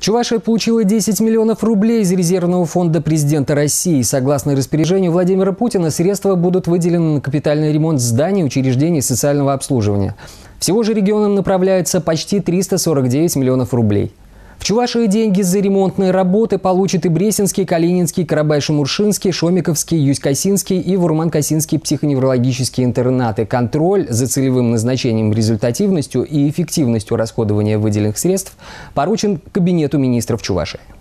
Чувашия получила 10 миллионов рублей из резервного фонда президента России. Согласно распоряжению Владимира Путина, средства будут выделены на капитальный ремонт зданий и учреждений социального обслуживания. Всего же регионам направляется почти 349 миллионов рублей. В Чувашии деньги за ремонтные работы получат и Бресенский, Калининский, Карабай-Шамуршинский, Шомиковский, Юсть-Касинский и Вурман-Касинский психоневрологические интернаты. Контроль за целевым назначением, результативностью и эффективностью расходования выделенных средств поручен Кабинету министров Чувашии.